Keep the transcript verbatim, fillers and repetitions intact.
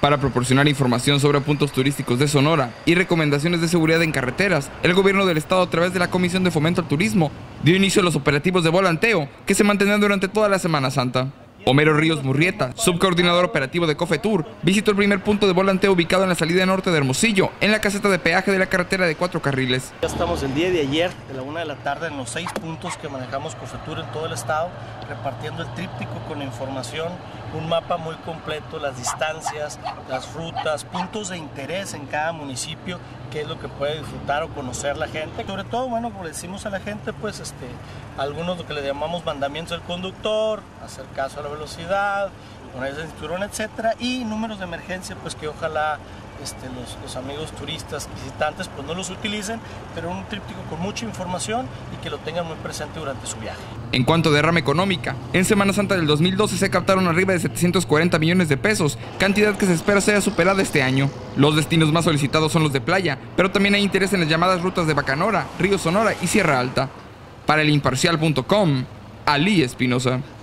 Para proporcionar información sobre puntos turísticos de Sonora y recomendaciones de seguridad en carreteras, el gobierno del estado, a través de la Comisión de Fomento al Turismo, dio inicio a los operativos de volanteo que se mantendrán durante toda la Semana Santa. Homero Ríos Murrieta, subcoordinador operativo de COFETUR, visitó el primer punto de volanteo ubicado en la salida norte de Hermosillo, en la caseta de peaje de la carretera de cuatro carriles. Ya estamos el día de ayer, de la una de la tarde, en los seis puntos que manejamos COFETUR en todo el estado, repartiendo el tríptico con información, un mapa muy completo, las distancias, las rutas, puntos de interés en cada municipio, qué es lo que puede disfrutar o conocer la gente. Sobre todo, bueno, como le decimos a la gente, pues este, algunos lo que le llamamos mandamientos del conductor, hacer caso a la velocidad, ponerse el cinturón, etcétera, y números de emergencia, pues que ojalá este, los, los amigos turistas, visitantes, pues no los utilicen, pero un tríptico con mucha información y que lo tengan muy presente durante su viaje. En cuanto a derrama económica, en Semana Santa del dos mil doce se captaron arriba de setecientos cuarenta millones de pesos, cantidad que se espera sea superada este año. Los destinos más solicitados son los de playa, pero también hay interés en las llamadas rutas de Bacanora, Río Sonora y Sierra Alta. Para el imparcial punto com, Ali Espinosa.